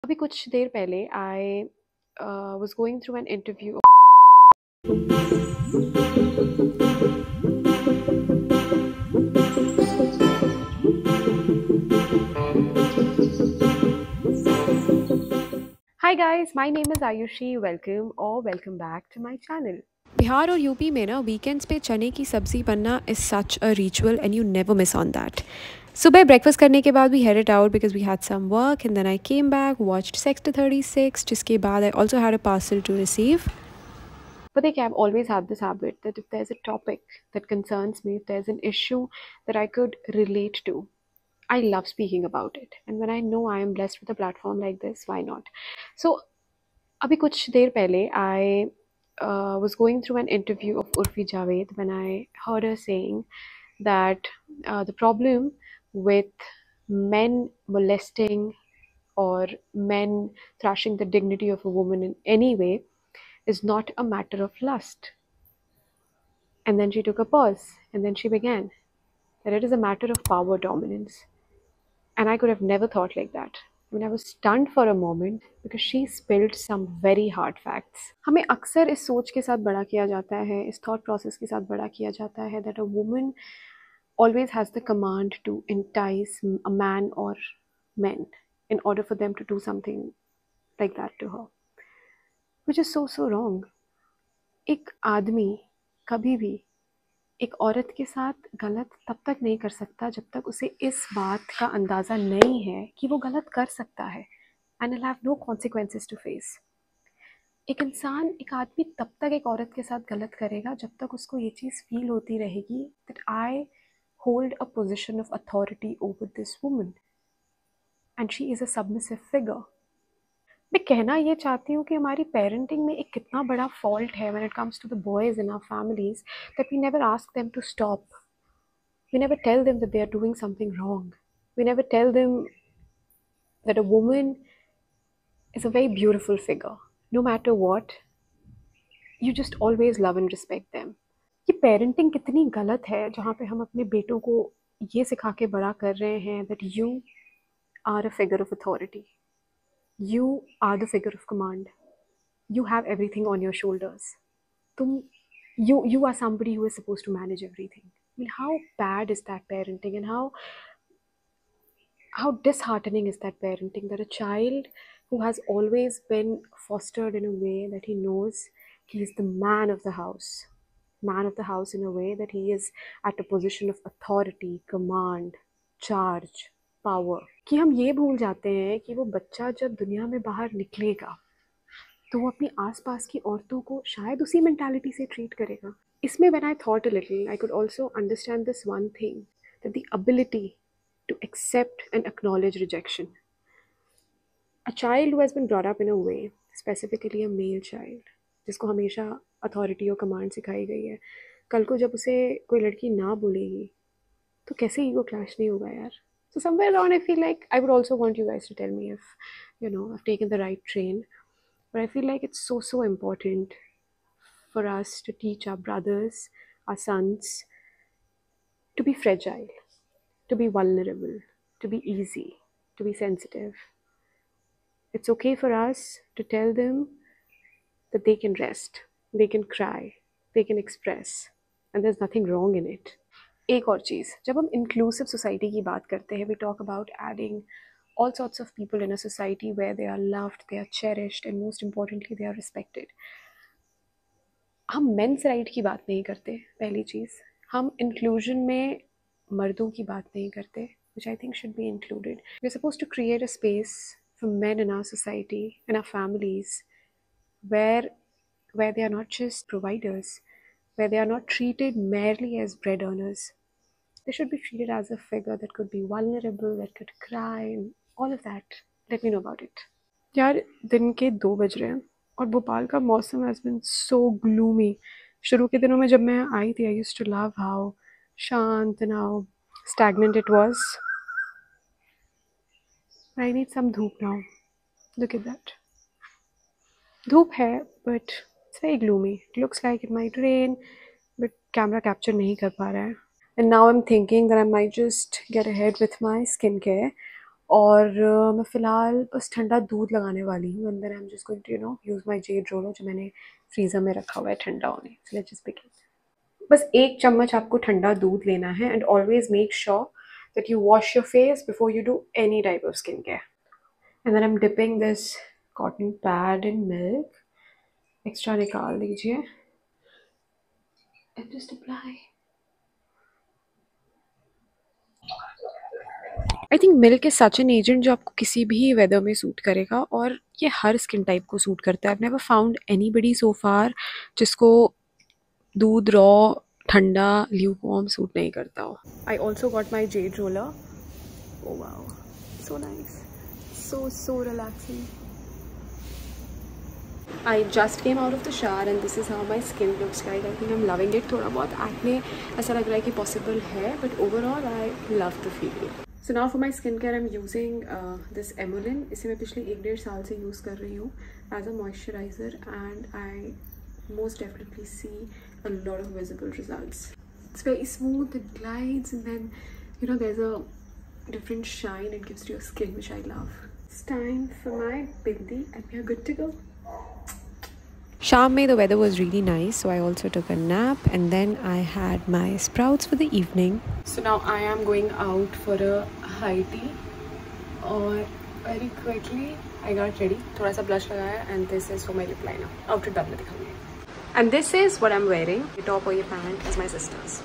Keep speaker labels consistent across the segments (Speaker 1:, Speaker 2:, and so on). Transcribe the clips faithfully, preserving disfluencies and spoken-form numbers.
Speaker 1: अभी कुछ देर पहले I was going through an interview. Hi guys, my name is Ayushi. Welcome or welcome back to my channel.
Speaker 2: Bihar और UP में ना वीकेंड्स पे चने की सब्ज़ी बनना is such a ritual and you never miss on that. सुबह breakfast करने के बाद we headed out because we had some work and then I came back watched sector thirty six, जिसके बाद I also had a parcel to receive.
Speaker 1: But like, I've always had this habit that if there's a topic that concerns me, if there's an issue that I could relate to, I love speaking about it. And when I know I am blessed with a platform like this, why not? So, abhi kuch der pehle, I uh, was going through an interview of Urfi Javed when I heard her saying that uh, the problem with men molesting or men thrashing the dignity of a woman in any way is not a matter of lust. And then she took a pause and then she began that it is a matter of power dominance. And I could have never thought like that. I mean, I was stunned for a moment because she spilled some very hard facts. हमें अक्सर इस सोच के साथ बड़ा किया जाता है, इस thought process के साथ बड़ा किया जाता है that a woman always has the command to entice a man or men in order for them to do something like that to her, which is so so wrong. एक आदमी कभी भी एक औरत के साथ गलत तब तक नहीं कर सकता जब तक उसे इस बात का अंदाज़ा नहीं है कि वो गलत कर सकता है and will have no consequences to face. एक इंसान एक आदमी तब तक एक औरत के साथ गलत करेगा जब तक उसको ये चीज़ फील होती रहेगी that I hold a position of authority over this woman and she is a submissive figure. मैं कहना ये चाहती हूँ कि हमारी पेरेंटिंग में एक कितना बड़ा फॉल्ट है when it comes to the boys in our families that we never ask them to stop. We never tell them that they are doing something wrong. We never tell them that a woman is a very beautiful figure. No matter what, you just always love and respect them. ये parenting कितनी गलत है जहाँ पे हम अपने बेटों को ये सिखा के बड़ा कर रहे हैं that you are a figure of authority. You are the figure of command. You have everything on your shoulders. Tum, you, you are somebody who is supposed to manage everything. I mean, how bad is that parenting, and how how disheartening is that parenting that a child who has always been fostered in a way that he knows he is the man of the house, man of the house in a way that he is at a position of authority, command, charge, power, कि हम ये भूल जाते हैं कि वो बच्चा जब दुनिया में बाहर निकलेगा तो वो अपनी आसपास की औरतों को शायद उसी मेंटालिटी से ट्रीट करेगा. इसमें when I thought a little I could also understand this one thing that the ability to accept and acknowledge rejection. A child who has been brought up in a way, specifically a male child जिसको हमेशा authority और command सिखाई गई है, कल को जब उसे कोई लड़की ना बोलेगी तो कैसे ईगो क्लैश नहीं होगा यार. So somewhere around I feel like I would also want you guys to tell me if, you know, I've taken the right train. But I feel like it's so, so important for us to teach our brothers, our sons, to be fragile, to be vulnerable, to be easy, to be sensitive. It's okay for us to tell them that they can rest, they can cry, they can express, and there's nothing wrong in it. एक और चीज़, जब हम inclusive society की बात करते हैं, we talk about adding all sorts of people in a society where they are loved, they are cherished, and most importantly they are respected. हम men's right की बात नहीं करते. पहली चीज़, हम इंक्लूजन में मर्दों की बात नहीं करते, which I think should be included. We're supposed to create a space for men in our society, in our families, where where they are not just providers, where they are not treated merely as bread earners. They should be treated as a figure that could be vulnerable, that could cry, and all of that. Let me know about it. यार, दिन के दो बज रहे हैं और भोपाल का मौसम has been so gloomy. शुरू के दिनों में जब मैं आई थी, I used to love how शांत and how stagnant it was. I need some धूप now. Look at that. धूप है, but it's very gloomy. It looks like it might rain, but camera capture नहीं कर पा रहा है. And now I'm thinking that I might just get ahead with my skincare, और uh, मैं फ़िलहाल बस ठंडा दूध लगाने वाली हूँ and then I am just going to you know use my jade roller जो मैंने फ्रीज़र में रखा हुआ है ठंडा होने। So let's just begin. बस एक चम्मच आपको ठंडा दूध लेना है and always make sure that you wash your face before you do any type of skin care. And then I am dipping this cotton pad in milk, extra निकाल दीजिए and just apply. I think milk is such an agent जो आपको किसी भी weather में suit करेगा और ये हर स्किन टाइप को सूट करता है। I never found anybody so far जिसको दूध रॉ ठंडा ल्यूकवार्म सूट नहीं करता हो। I also got my jade roller. Oh wow, so nice, so so relaxing. I just came out of the shower and this is how my skin looks like. I think I'm loving it. थोड़ा बहुत acne ऐसा लग रहा है कि possible है, but overall I love the feeling. So now for my skincare I'm using uh, this Emolin. इसे मैं पिछले एक डेढ़ साल से use कर रही हूँ as a moisturizer and I most definitely see a lot of visible results. It's very smooth, it glides and then you know there's a different shine it gives to your skin which I love. It's time for my bindi and we are good to go.
Speaker 2: Sham mein the weather was really nice, so I also took a nap and then I had my sprouts for the evening.
Speaker 1: So now I am going out for a high tea और very quickly I got ready. थोड़ा सा blush लगाया and this is for my lip liner. Outfit बाद में दिखाऊंगी. And this is what I'm wearing. ये top और ये pant is my sister's.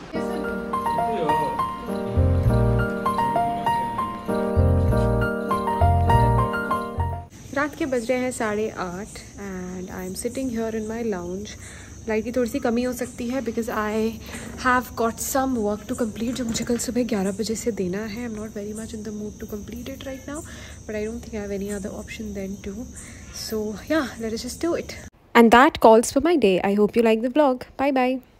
Speaker 1: रात के बज रहे हैं साढ़े आठ and I am sitting here in my lounge. Light की थोड़ी सी कमी हो सकती है because I have got some work to complete जो मुझे कल सुबह ग्यारह बजे से देना है। I am not very much in the mood to complete it right now but I don't think I have any other option than to, so yeah let's just do it.
Speaker 2: And that calls for my day. I hope you like the vlog. Bye bye.